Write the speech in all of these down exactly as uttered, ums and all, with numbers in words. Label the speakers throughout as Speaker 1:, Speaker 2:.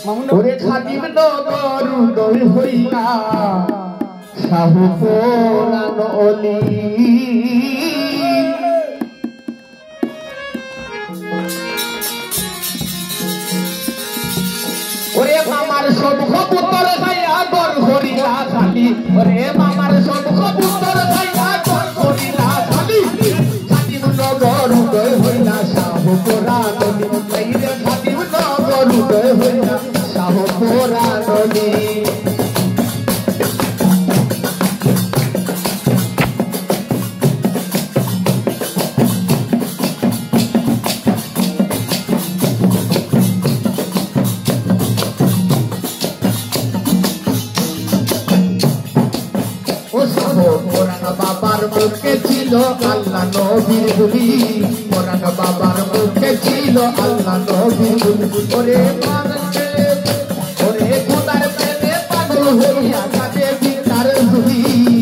Speaker 1: ওরে খাদিম নগর উদয় হইয়া সাহু পুরাণ অলি ওরে মামার সব কবুতর খাইয়া গর হরিয়া খালি ওরে মামার সব কবুতর খাইয়া গর হরিয়া খালি খাদিম নগর উদয় হইয়া সাহু পুরাণ অলি রে খাদিম নগর উদয় হইয়া সাহু পুরাণ অলি বাবার মুখে ছিল আল্লাহ নবীর বলি কোরআন বাবার মুখে ছিল আল্লাহ নবীর বলি ওরে মানছে ওরে খোদার প্রেমে পাগল হইয়া কাঁদে বিনার ঝুলি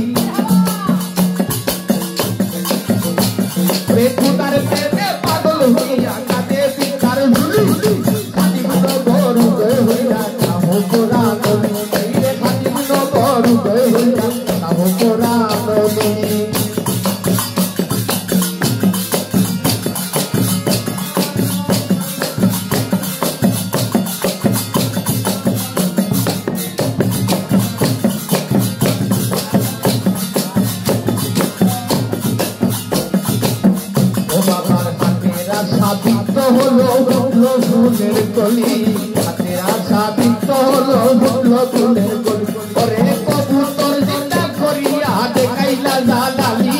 Speaker 1: ওরে খোদার প্রেমে পাগল হইয়া কাঁদে বিনার ঝুলি খাদিম নগর উদয় হইয়া সাহু কোরআন রে খাদিম নগর উদয় হইয়া সাহু কোরআন সাবিত হলো ফুলের কলি হাতের সাবিত হলো ফুলের কলি ওরে কবুতর জিন্দা করিয়া দেখাইলা জালালি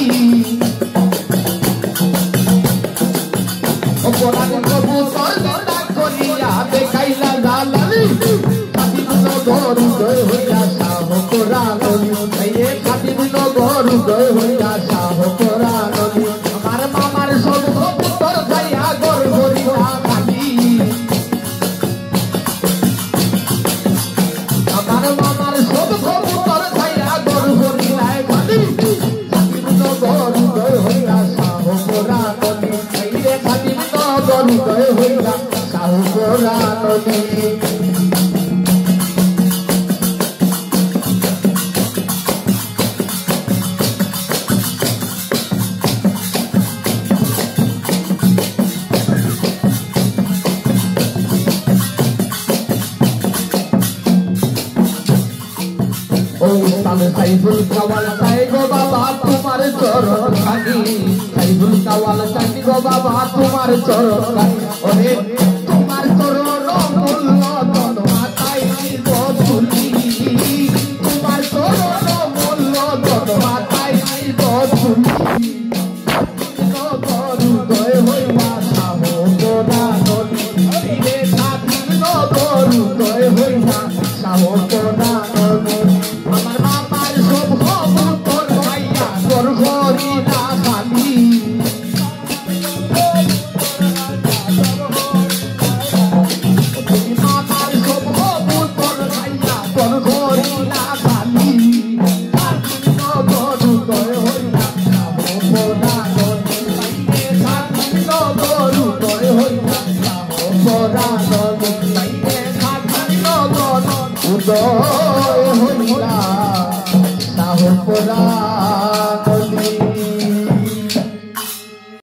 Speaker 1: অপরাধ কবুতর জিন্দা করিয়া দেখাইলা জালালি খাদিম নগর উদয় হইয়া সাহু কোরআন অলি খাদিম নগর উদয় হইয়া সাহু কোরআন অলি আমার মামার সব কবুতর খাইয়া গর হরিয়া খালি আমার মামার সব কবুতর খাইয়া গর হরিয়া খালি খাদিম নগর উদয় হইয়া সাহু কোরআন অলি খাদিম নগর উদয় হইয়া সাহু কোরআন অলি সাইফুল কাওয়াল চাই গো বাবা তোমার চরণ খানি সাইফুল কাওয়াল চাই গো বাবা তোমার চরণ খানি ওরে তোমার চরণ মূল্য ধন মাতাই বধুলি তোমার চরণ মূল্য ধন মাতাই বধুলি নগর উদয় হইয়া সাহু কোরআন অলি রে খাদিম নগর উদয় হইয়া সাহু কোরআন অলি আমার মামার সব কবুতর খাইয়া গর হরিয়া খালি মামার সব কবুতর খাইয়া গর হরিয়া খালি খাদিম নগর উদয় হইয়া সাহু কোরআন অলি খাদিম নগর